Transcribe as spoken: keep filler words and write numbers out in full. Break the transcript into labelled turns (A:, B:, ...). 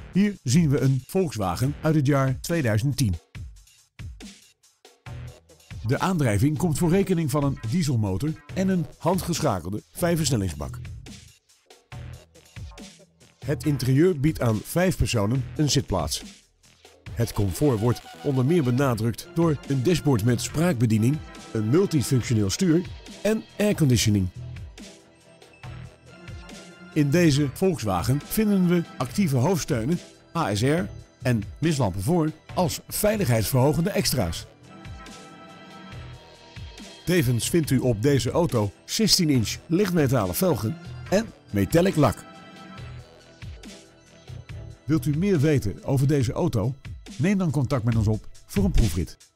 A: Hier zien we een Volkswagen uit het jaar tweeduizend tien. De aandrijving komt voor rekening van een dieselmotor en een handgeschakelde vijfversnellingsbak. Het interieur biedt aan vijf personen een zitplaats. Het comfort wordt onder meer benadrukt door een dashboard met spraakbediening, een multifunctioneel stuur en airconditioning. In deze Volkswagen vinden we actieve hoofdsteunen, A S R en mislampen voor als veiligheidsverhogende extra's. Tevens vindt u op deze auto zestien inch lichtmetalen velgen en metallic lak. Wilt u meer weten over deze auto? Neem dan contact met ons op voor een proefrit.